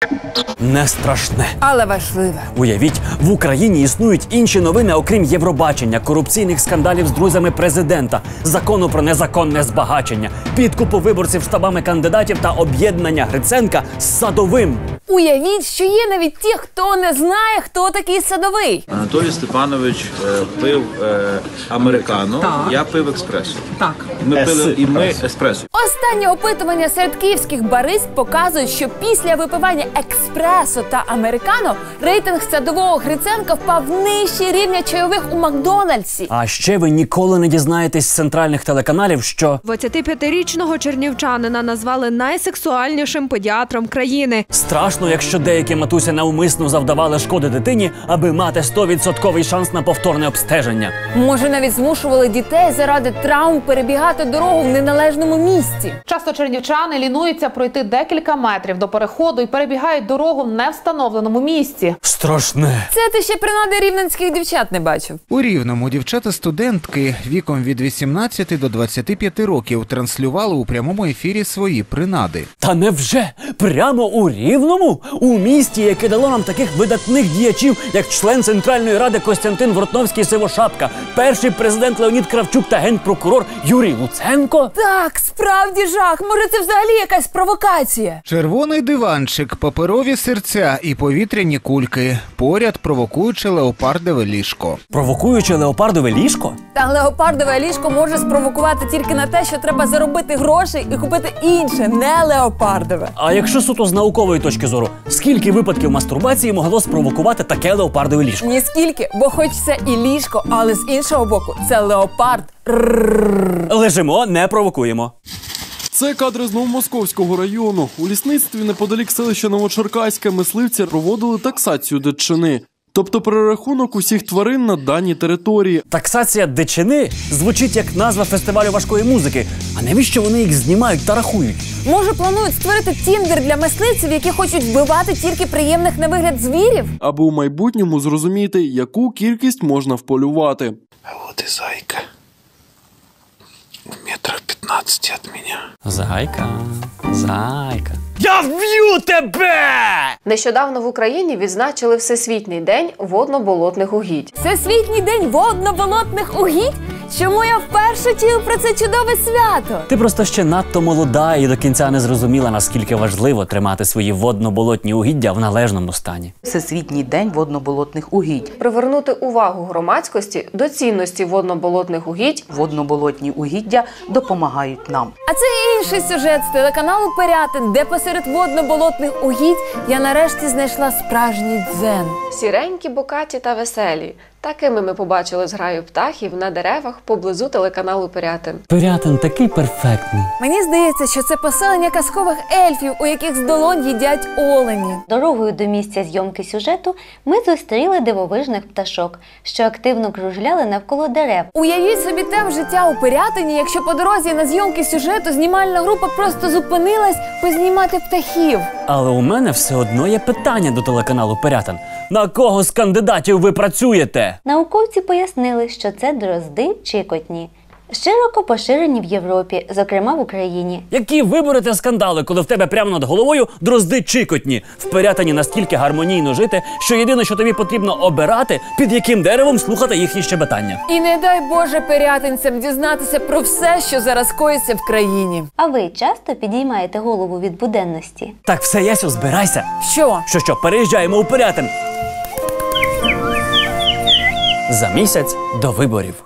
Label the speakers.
Speaker 1: Не страшне.
Speaker 2: Але важливе.
Speaker 1: Уявіть, в Україні існують інші новини, окрім Євробачення, корупційних скандалів з друзями президента, закону про незаконне збагачення, підкупу виборців штабами кандидатів та об'єднання Гриценка з Садовим.
Speaker 2: Уявіть, що є навіть ті, хто не знає, хто такий Садовий.
Speaker 3: Анатолій Степанович пив американо, я пив експресо.
Speaker 4: Так.
Speaker 3: Ми пили і ми еспресо.
Speaker 2: Останнє опитування серед київських барист показують, що після випивання експресо та американо рейтинг Садового Гриценка впав нижче рівня чайових у Макдональдсі.
Speaker 1: А ще ви ніколи не дізнаєтесь з центральних телеканалів, що
Speaker 5: 25-річного чернівчанина назвали найсексуальнішим педіатром країни.
Speaker 1: страшно, якщо деякі матусі навмисно завдавали шкоди дитині, аби мати 100% шанс на повторне обстеження.
Speaker 2: Може, навіть змушували дітей заради травм перебігати дорогу в неналежному місці.
Speaker 4: Часто чернівчани лінуються пройти декілька метрів до переходу і перебігають дорогу в невстановленому місці.
Speaker 1: Страшне.
Speaker 2: Це ти ще принади рівненських дівчат не бачив.
Speaker 6: У Рівному дівчата-студентки віком від 18 до 25 років транслювали у прямому ефірі свої принади.
Speaker 1: Та невже? Прямо у Рівному? У місті, яке дало нам таких видатних діячів, як член Центральної Ради Костянтин Вортновський-Сивошапка, перший президент Леонід Кравчук та генпрокурор Юрій Луценко?
Speaker 2: Так, справді жах. Може, це взагалі якась провокація?
Speaker 6: Червоний диванчик, паперові серця і повітряні кульки. Поряд провокуюче леопардове ліжко.
Speaker 1: Провокуюче леопардове ліжко?
Speaker 2: Та леопардове ліжко може спровокувати тільки на те, що треба заробити грошей і купити інше, не леопардове.
Speaker 1: А якщо суто з наукової точки зору, скільки випадків мастурбації могло спровокувати таке леопардове ліжко?
Speaker 2: Ніскільки, бо хоч це і ліжко, але з іншого боку, це леопард.
Speaker 1: Лежимо, не провокуємо.
Speaker 7: Це кадри з Новомосковського району. У лісництві неподалік селища Новочеркаське мисливці проводили таксацію дичини. Тобто перерахунок усіх тварин на даній території.
Speaker 1: Таксація дичини звучить як назва фестивалю важкої музики. А навіщо вони їх знімають та рахують?
Speaker 2: Може, планують створити тіндер для мисливців, які хочуть вбивати тільки приємних на вигляд звірів?
Speaker 7: Аби у майбутньому зрозуміти, яку кількість можна вполювати.
Speaker 3: А от і зайка. Метрах 15 від мене.
Speaker 1: Зайка, зайка. Я вб'ю тебе!
Speaker 8: Нещодавно в Україні відзначили Всесвітній день водно-болотних угідь.
Speaker 2: Всесвітній день водно-болотних угідь? Чому я вперше чую про це чудове свято?
Speaker 1: Ти просто ще надто молода і до кінця не зрозуміла, наскільки важливо тримати свої водно-болотні угіддя в належному стані.
Speaker 9: Всесвітній день водно-болотних угідь.
Speaker 8: Привернути увагу громадськості до цінності водно-болотних угідь.
Speaker 9: Водно-болотні угіддя допомагають нам.
Speaker 2: А це інший сюжет з телеканалу Пирятин, де посеред водно-болотних угідь я нарешті знайшла справжній дзен.
Speaker 8: Сіренькі, бокаті та веселі. Такими ми побачили зграю птахів на деревах поблизу телеканалу Пирятин.
Speaker 1: Пирятин такий перфектний.
Speaker 2: Мені здається, що це поселення казкових ельфів, у яких з долонь їдять олені.
Speaker 10: Дорогою до місця зйомки сюжету ми зустріли дивовижних пташок, що активно кружляли навколо дерев.
Speaker 2: Уявіть собі темп життя у Пирятині, якщо по дорозі на зйомки сюжету знімальна група просто зупинилась познімати птахів.
Speaker 1: Але у мене все одно є питання до телеканалу Пирятин. На кого з кандидатів ви працюєте?
Speaker 10: Науковці пояснили, що це дрозди чикотні. Широко поширені в Європі, зокрема в Україні.
Speaker 1: Які виборите скандали, коли в тебе прямо над головою дрозди чикотні? В Пирятині настільки гармонійно жити, що єдине, що тобі потрібно обирати, під яким деревом слухати їхні щебетання.
Speaker 2: І не дай Боже пирятинцям дізнатися про все, що зараз коїться в країні.
Speaker 10: А ви часто підіймаєте голову від буденності?
Speaker 1: Так, все, Ясю, збирайся.
Speaker 2: Що?
Speaker 1: Що, переїжджаємо у Пирятин. За місяць до виборів.